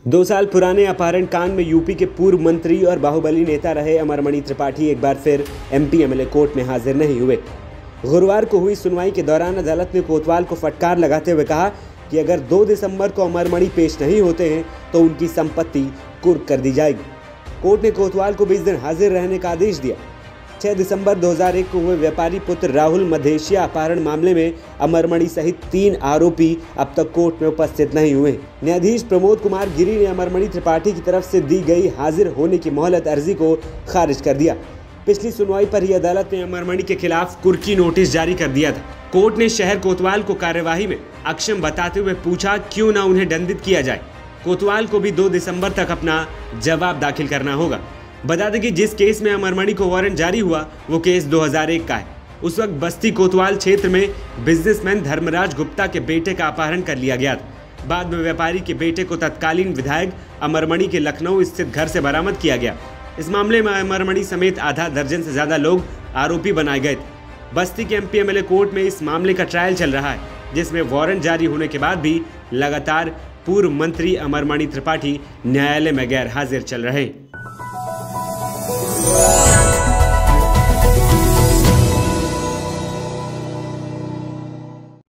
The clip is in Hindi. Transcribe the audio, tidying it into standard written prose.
2 साल पुराने अपहरण कांड में यूपी के पूर्व मंत्री और बाहुबली नेता रहे अमरमणि त्रिपाठी एक बार फिर एमपी एमएलए कोर्ट में हाजिर नहीं हुए। गुरुवार को हुई सुनवाई के दौरान अदालत ने कोतवाल को फटकार लगाते हुए कहा कि अगर 2 दिसंबर को अमरमणि पेश नहीं होते हैं तो उनकी संपत्ति कुर्क कर दी जाएगी। कोर्ट ने कोतवाल को 20 दिन हाजिर रहने का आदेश दिया। 6 दिसंबर 2001 को हुए व्यापारी पुत्र राहुल मधेशिया अपहरण मामले में अमरमणि सहित 3 आरोपी अब तक कोर्ट में उपस्थित नहीं हुए। न्यायाधीश प्रमोद कुमार गिरी ने अमरमणि त्रिपाठी की तरफ से दी गई हाजिर होने की मोहलत अर्जी को खारिज कर दिया। पिछली सुनवाई पर ही अदालत ने अमरमणि के खिलाफ कुर्की नोटिस जारी कर दिया था। कोर्ट ने शहर कोतवाल को कार्यवाही में अक्षम बताते हुए पूछा क्यों न उन्हें दंडित किया जाए। कोतवाल को भी 2 दिसंबर तक अपना जवाब दाखिल करना होगा। बता दें कि जिस केस में अमरमणि को वारंट जारी हुआ वो केस 2001 का है। उस वक्त बस्ती कोतवाल क्षेत्र में बिजनेसमैन धर्मराज गुप्ता के बेटे का अपहरण कर लिया गया था। बाद में व्यापारी के बेटे को तत्कालीन विधायक अमरमणि के लखनऊ स्थित घर से बरामद किया गया। इस मामले में अमरमणि समेत आधा दर्जन से ज्यादा लोग आरोपी बनाए गए थे। बस्ती के एमपी एमएलए कोर्ट में इस मामले का ट्रायल चल रहा है, जिसमें वारंट जारी होने के बाद भी लगातार पूर्व मंत्री अमरमणि त्रिपाठी न्यायालय में गैर हाजिर चल रहे हैं।